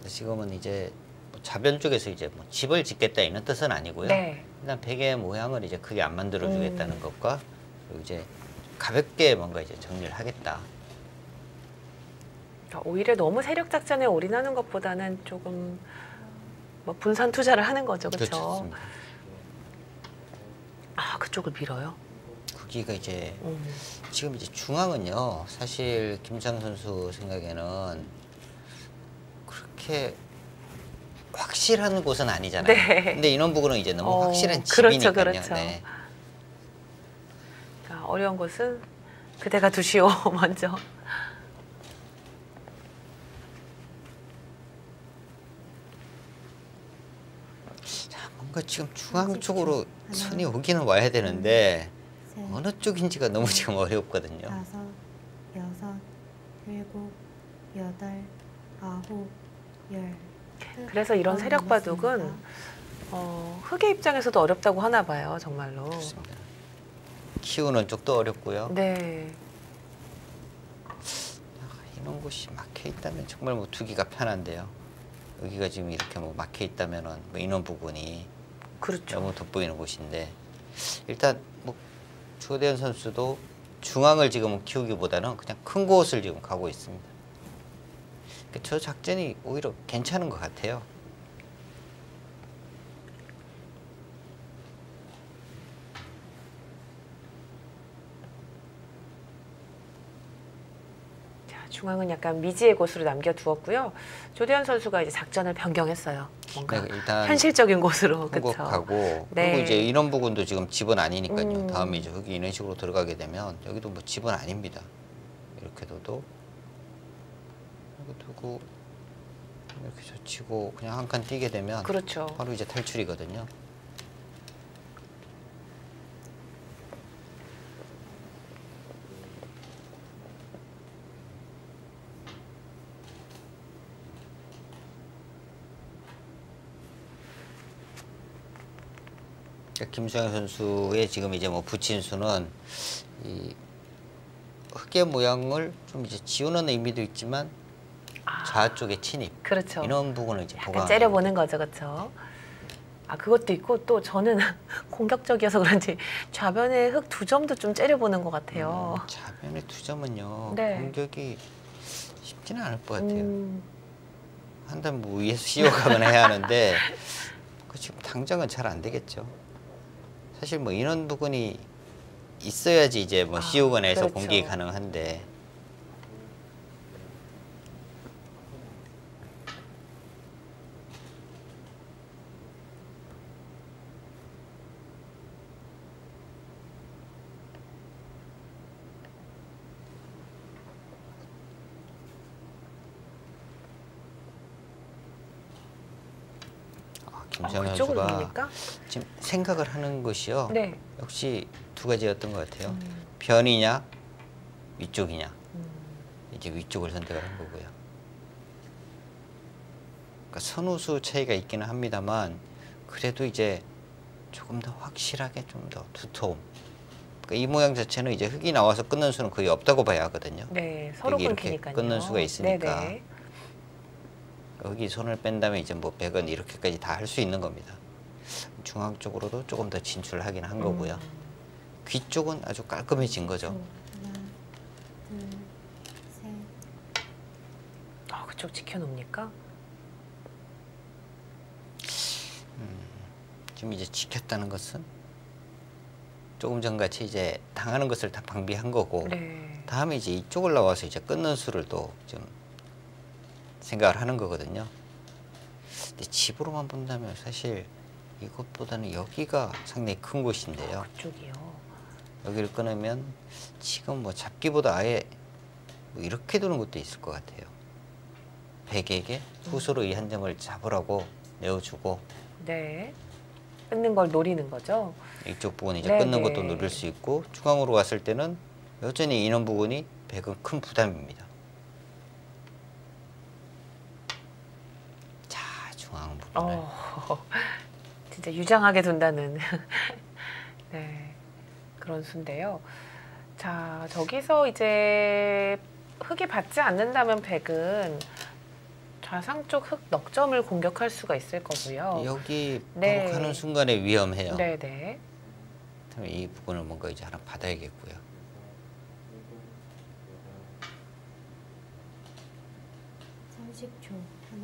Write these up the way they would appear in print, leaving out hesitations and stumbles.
지금은 이제 좌변 쪽에서 이제 뭐 집을 짓겠다 이런 뜻은 아니고요. 네. 일단 베개 모양을 이제 크게 안 만들어 주겠다는 것과 그리고 이제 가볍게 뭔가 이제 정리를 하겠다. 그러니까 오히려 너무 세력 작전에 올인하는 것보다는 조금 뭐 분산 투자를 하는 거죠, 그렇죠? 그렇죠. 아, 그쪽을 밀어요? 거기가 이제 지금 이제 중앙은요. 사실 김수영 선수 생각에는 그렇게 확실한 곳은 아니잖아요. 네. 근데 인원부근은 이제 너무 확실한 집이니까요. 그렇죠. 네. 그러니까 어려운 곳은 그대가 두시오 먼저. 자, 뭔가 지금 중앙 쪽으로 손이 오기는 와야 되는데 어느 쪽인지가 너무 지금 어렵거든요. 5, 6, 7, 8, 9, 10. 그래서 이런 세력 바둑은 흑의 입장에서도 어렵다고 하나 봐요, 정말로. 그렇습니다. 키우는 쪽도 어렵고요. 네. 이런 곳이 막혀 있다면 정말 뭐 두기가 편한데요. 여기가 지금 이렇게 뭐 막혀 있다면은 뭐 인원 부분이 그렇죠. 너무 돋보이는 곳인데 일단 뭐 조대현 선수도 중앙을 지금 키우기보다는 그냥 큰 곳을 지금 가고 있습니다. 그러니까 저 작전이 오히려 괜찮은 것 같아요. 중앙은 약간 미지의 곳으로 남겨두었고요. 조대현 선수가 이제 작전을 변경했어요. 뭔가 네, 일단 현실적인 곳으로. 한국 그렇죠. 가고 네. 그리고 이제 인원 부분도 지금 집은 아니니까요. 다음에 이제 흙이 이런 식으로 들어가게 되면 여기도 뭐 집은 아닙니다. 이렇게 둬도 이렇게 두고 이렇게 젖히고 그냥 한 칸 띄게 되면 그렇죠. 바로 이제 탈출이거든요. 김수영 선수의 지금 이제 뭐 붙인 수는 이 흑의 모양을 좀 이제 지우는 의미도 있지만 좌쪽에 침입. 그렇죠. 이런 부분을 이제 약간 보강. 째려보는 거죠, 그렇죠. 아, 그것도 있고 또 저는 공격적이어서 그런지 좌변에 흑 2점도 좀 째려보는 것 같아요. 좌변의 2점은요. 네. 공격이 쉽지는 않을 것 같아요. 한단 뭐 위에서 씌워가거나 해야 하는데 그 지금 당장은 잘 안 되겠죠. 사실 뭐 인원 부분이 있어야지 이제 뭐 씌우거나 해서 그렇죠. 공격이 가능한데 김수영 그쪽으로 선수가 됩니까? 지금 생각을 하는 것이요. 네. 역시 두 가지였던 것 같아요. 변이냐 위쪽이냐. 이제 위쪽을 선택을 한 거고요. 그러니까 선우수 차이가 있기는 합니다만 그래도 이제 조금 더 확실하게 좀 더 두터움. 그러니까 이 모양 자체는 이제 흙이 나와서 끊는 수는 거의 없다고 봐야 하거든요. 네, 서로 여기 이렇게 끊기니까요. 끊는 수가 있으니까. 네네. 여기 손을 뺀다면 이제 뭐 백은 이렇게까지 다 할 수 있는 겁니다. 중앙 쪽으로도 조금 더 진출하긴 한 거고요. 귀 쪽은 아주 깔끔해진 거죠. 하나, 둘, 셋. 그쪽 지켜놓습니까? 지금 이제 지켰다는 것은 조금 전같이 이제 당하는 것을 다 방비한 거고 네. 다음에 이제 이쪽을 나와서 이제 끊는 수를 또 좀 생각을 하는 거거든요. 근데 집으로만 본다면 사실 이것보다는 여기가 상당히 큰 곳인데요. 그쪽이요. 여기를 끊으면 지금 뭐 잡기보다 아예 뭐 이렇게 두는 것도 있을 것 같아요. 백에게 후수로 이 한 점을 잡으라고 내어주고 네. 끊는 걸 노리는 거죠. 이쪽 부분 이제 네, 끊는 네. 것도 노릴 수 있고 중앙으로 갔을 때는 여전히 인원 부분이 백은 큰 부담입니다. 자, 중앙 부분을 진짜 유장하게 둔다는 네, 그런 수인데요. 자, 저기서 이제 흙이 받지 않는다면 백은 자, 좌상 쪽 흑 넉점을 공격할 수가 있을 거고요. 여기 네. 바로 가는 순간에 위험해요. 네네. 그다음에 이 부분을 뭔가 이제 하나 받아야겠고요. 30초. 하나,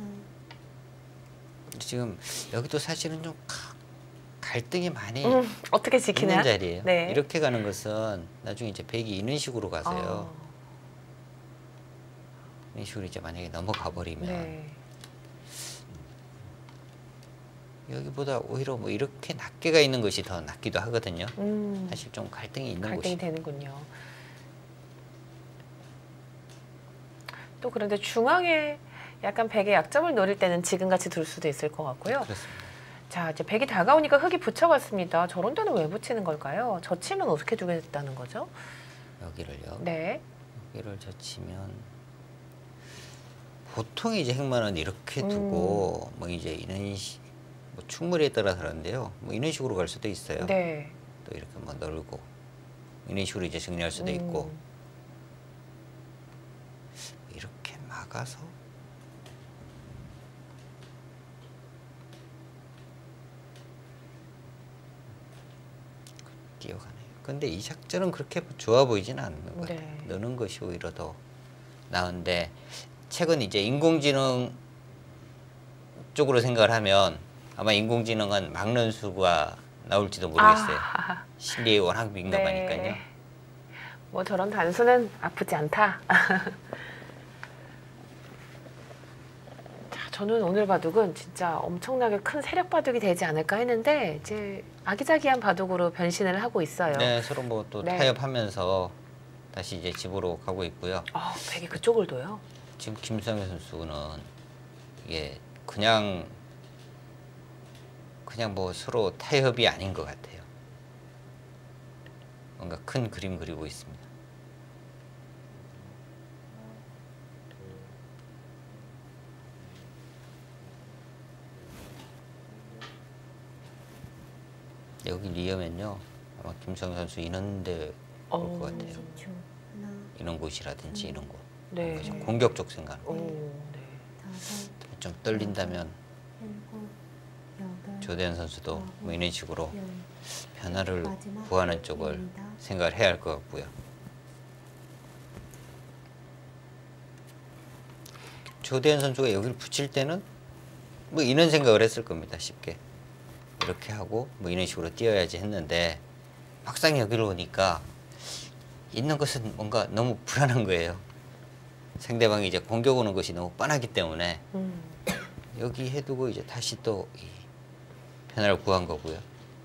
지금 여기도 사실은 좀 갈등이 많이 어떻게 지키냐? 있는 자리예요. 네. 이렇게 가는 것은 나중에 이제 백이 이런 식으로 가세요. 이런 식으로 이제 만약에 넘어가 버리면 네. 여기보다 오히려 뭐 이렇게 낮게 가 있는 것이 더 낫기도 하거든요. 사실 좀 갈등이 있는 갈등이 곳이. 되는군요. 또 그런데 중앙에 약간 백의 약점을 노릴 때는 지금같이 둘 수도 있을 것 같고요. 그렇습니다. 자, 이제 백이 다가오니까 흑이 붙여갔습니다. 저런 데는 왜 붙이는 걸까요? 젖히면 어떻게 두겠다는 거죠? 여기를요. 네. 여기를 젖히면 보통 이제 흑마는 이렇게 두고 뭐 이제 이런 뭐 충무리에 따라 다른데요. 뭐 이런 식으로 갈 수도 있어요. 네. 또 이렇게 뭐 널고 이런 식으로 이제 정리할 수도 있고 이렇게 막아서 뛰어가네요. 근데 이 작전은 그렇게 좋아 보이지는 않는 것 같아요. 네. 넣는 것이 오히려 더 나은데 최근 이제 인공지능 쪽으로 생각을 하면 아마 인공지능은 막는 수가 나올지도 모르겠어요. 심리에 워낙 민감하니까요. 네. 뭐 저런 단수는 아프지 않다. 자, 저는 오늘 바둑은 진짜 엄청나게 큰 세력 바둑이 되지 않을까 했는데 이제 아기자기한 바둑으로 변신을 하고 있어요. 네, 서로 뭐 또 네. 타협하면서 다시 이제 집으로 가고 있고요. 백이 그쪽을 둬요. 지금 김수영 선수는 이게 그냥 뭐 서로 타협이 아닌 것 같아요. 뭔가 큰 그림 그리고 있습니다. 여기 리어면요 아마 김수영 선수 이런데 올 것 같아요. 30초. 하나, 이런 곳이라든지 이런 곳. 네. 뭔가 좀 공격적 생각. 오, 네. 다섯, 좀 떨린다면 일곱, 여덟, 조대현 선수도 뭐 이런 식으로 열. 변화를 마지막 구하는 쪽을 기회입니다. 생각을 해야 할 것 같고요. 조대현 선수가 여기를 붙일 때는 뭐 이런 생각을 했을 겁니다. 쉽게 이렇게 하고 뭐 이런 식으로 뛰어야지 했는데 막상 여기로 오니까 있는 것은 뭔가 너무 불안한 거예요. 상대방이 이제 공격 오는 것이 너무 뻔하기 때문에 여기 해두고 이제 다시 또 이 변화를 구한 거고요.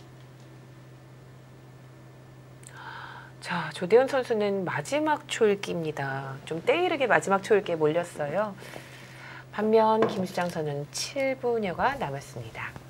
자, 조대현 선수는 마지막 초읽기입니다. 좀 때이르게 마지막 초읽기에 몰렸어요. 반면 김수장 선수는 7분여가 남았습니다.